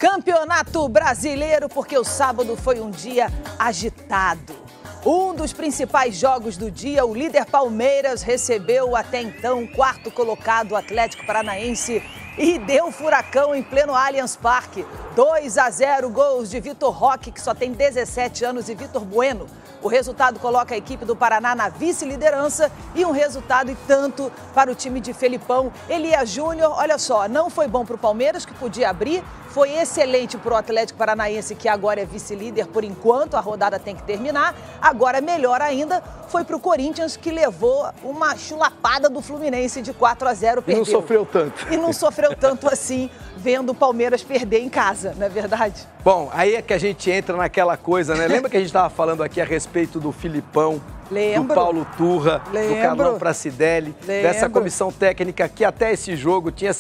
Campeonato Brasileiro, porque o sábado foi um dia agitado. Um dos principais jogos do dia, o líder Palmeiras recebeu o até então quarto colocado Atlético Paranaense e deu furacão em pleno Allianz Parque. 2-0, gols de Vitor Roque, que só tem 17 anos, e Vitor Bueno. O resultado coloca a equipe do Paraná na vice-liderança e um resultado e tanto para o time de Felipão. Elias Júnior, olha só, não foi bom para o Palmeiras, que podia abrir, foi excelente para o Atlético Paranaense, que agora é vice-líder por enquanto, a rodada tem que terminar. Agora, melhor ainda, foi para o Corinthians, que levou uma chulapada do Fluminense de 4-0, perdeu. E não sofreu tanto. E não sofreu tanto assim, vendo o Palmeiras perder em casa, não é verdade? Bom, aí é que a gente entra naquela coisa, né? Lembra que a gente estava falando aqui a respeito do Filipão, Lembro. do Paulo Turra, Lembro. do Carlão Pracidelli, dessa comissão técnica que até esse jogo tinha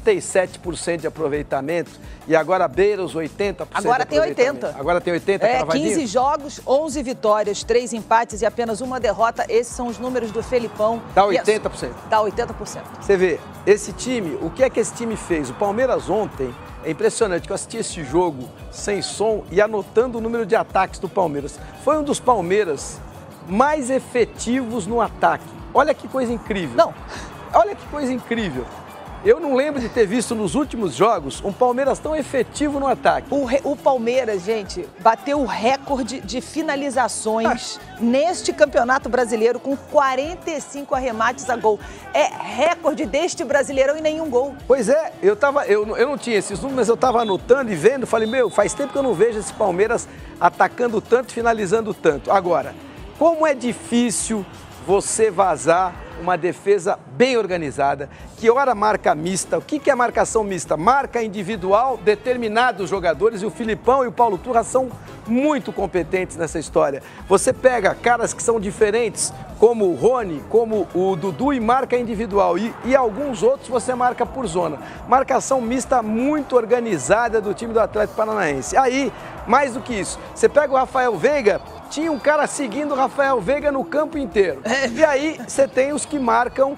77% de aproveitamento e agora beira os 80%. Agora tem 80%. Agora tem 80%, É, cravadinho? 15 jogos, 11 vitórias, 3 empates e apenas uma derrota. Esses são os números do Felipão. Dá 80%. Dá 80%. Você vê, esse time, o que é que esse time fez? O Palmeiras ontem, é impressionante que eu assisti esse jogo sem som e anotando o número de ataques do Palmeiras. Foi um dos Palmeiras mais efetivos no ataque. Olha que coisa incrível. Não. Olha que coisa incrível. Eu não lembro de ter visto nos últimos jogos um Palmeiras tão efetivo no ataque. O Palmeiras, gente, bateu o recorde de finalizações neste Campeonato Brasileiro com 45 arremates a gol. É recorde deste Brasileirão e nenhum gol. Pois é, eu não tinha esses números, mas eu estava anotando e vendo, falei, meu, faz tempo que eu não vejo esse Palmeiras atacando tanto, finalizando tanto. Agora, como é difícil você vazar uma defesa bem organizada, que ora marca mista. O que é marcação mista? Marca individual, determinados jogadores, e o Filipão e o Paulo Turra são muito competentes nessa história. Você pega caras que são diferentes, como o Rony, como o Dudu, e marca individual. E alguns outros você marca por zona. Marcação mista muito organizada do time do Atlético Paranaense. Aí, mais do que isso, você pega o Rafael Veiga, tinha um cara seguindo o Rafael Veiga no campo inteiro. E aí você tem os que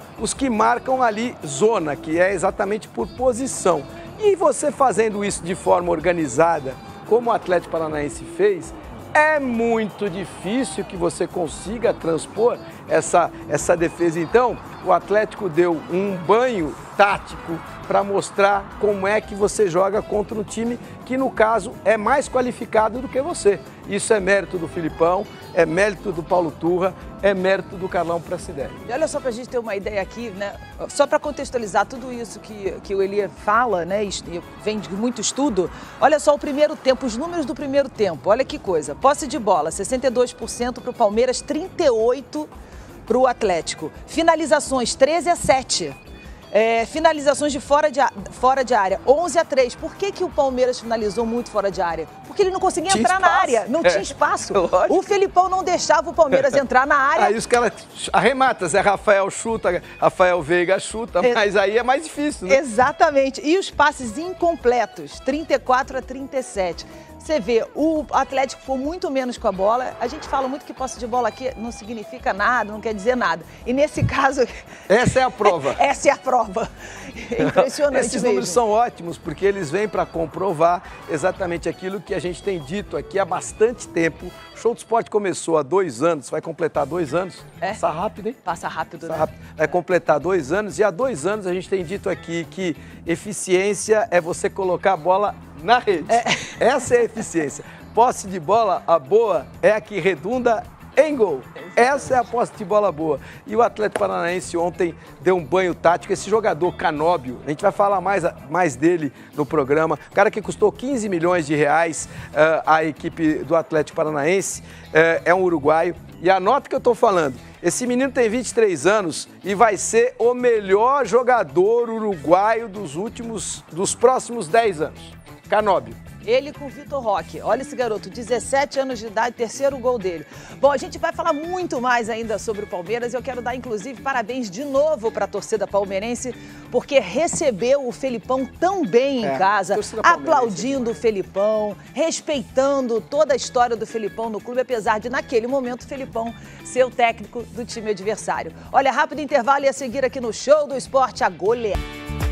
marcam ali zona, que é exatamente por posição. E você fazendo isso de forma organizada, como o Atlético Paranaense fez, é muito difícil que você consiga transpor essa defesa. Então, o Atlético deu um banho tático para mostrar como é que você joga contra um time que, no caso, é mais qualificado do que você. Isso é mérito do Filipão, é mérito do Paulo Turra, é mérito do Carlão Pracidelli. E olha só, para a gente ter uma ideia aqui, né? Só para contextualizar tudo isso que o Elia fala, né? E vem de muito estudo. Olha só o primeiro tempo, os números do primeiro tempo. Olha que coisa. Posse de bola, 62% para o Palmeiras, 38% para o Atlético. Finalizações, 13-7. Finalizações de fora de área, 11-3. Por que o Palmeiras finalizou muito fora de área? Porque ele não conseguia entrar na área, não tinha espaço. Lógico. O Felipão não deixava o Palmeiras entrar na área. Aí os caras arrematam, Zé Rafael chuta, Rafael Veiga chuta, mas aí é mais difícil, né? Exatamente. E os passes incompletos, 34-37. Você vê, o Atlético ficou muito menos com a bola. A gente fala muito que posse de bola aqui não significa nada, não quer dizer nada. E nesse caso... Essa é a prova. Essa é a prova. É impressionante. Esses números são ótimos porque eles vêm para comprovar exatamente aquilo que a gente tem dito aqui há bastante tempo. O Show do Esporte começou há 2 anos, vai completar 2 anos. Passa rápido, hein? Passa rápido, Passa né? rápido. Vai completar 2 anos e há 2 anos a gente tem dito aqui que eficiência é você colocar a bola na rede. Essa é a eficiência. Posse de bola, a boa, é a que redunda em gol. Essa é a posse de bola boa. E o Atlético Paranaense ontem deu um banho tático. Esse jogador Canóbio, a gente vai falar mais dele no programa. O cara que custou 15 milhões de reais à equipe do Atlético Paranaense, é um uruguaio. E anota o que eu estou falando. Esse menino tem 23 anos e vai ser o melhor jogador uruguaio dos próximos 10 anos. Canóbio. Ele com o Vitor Roque. Olha esse garoto, 17 anos de idade, terceiro gol dele. Bom, a gente vai falar muito mais ainda sobre o Palmeiras. Eu quero dar, inclusive, parabéns de novo para a torcida palmeirense, porque recebeu o Felipão tão bem em casa, aplaudindo o Felipão, respeitando toda a história do Felipão no clube, apesar de, naquele momento, o Felipão ser o técnico do time adversário. Olha, rápido intervalo e a seguir aqui no Show do Esporte, a goleada.